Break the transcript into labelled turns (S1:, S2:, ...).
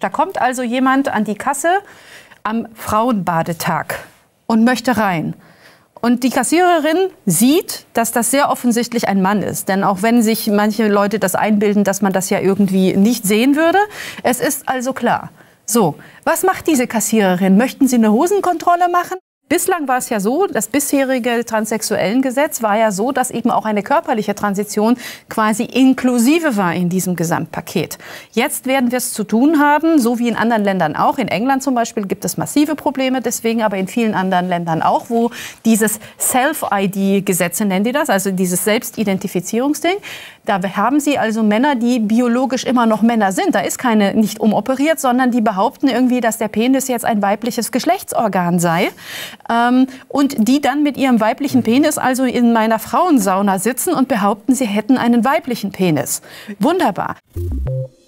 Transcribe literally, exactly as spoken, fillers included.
S1: Da kommt also jemand an die Kasse am Frauenbadetag und möchte rein. Und die Kassiererin sieht, dass das sehr offensichtlich ein Mann ist. Denn auch wenn sich manche Leute das einbilden, dass man das ja irgendwie nicht sehen würde, es ist also klar. So, was macht diese Kassiererin? Möchten Sie eine Hosenkontrolle machen? Bislang war es ja so, das bisherige Transsexuellengesetz war ja so, dass eben auch eine körperliche Transition quasi inklusive war in diesem Gesamtpaket. Jetzt werden wir es zu tun haben, so wie in anderen Ländern auch. In England zum Beispiel gibt es massive Probleme deswegen, aber in vielen anderen Ländern auch, wo dieses Self-I D-Gesetze, nennen die das, also dieses Selbstidentifizierungsding, da haben Sie also Männer, die biologisch immer noch Männer sind. Da ist keine nicht umoperiert, sondern die behaupten irgendwie, dass der Penis jetzt ein weibliches Geschlechtsorgan sei. Ähm, und die dann mit ihrem weiblichen Penis also in meiner Frauensauna sitzen und behaupten, sie hätten einen weiblichen Penis. Wunderbar.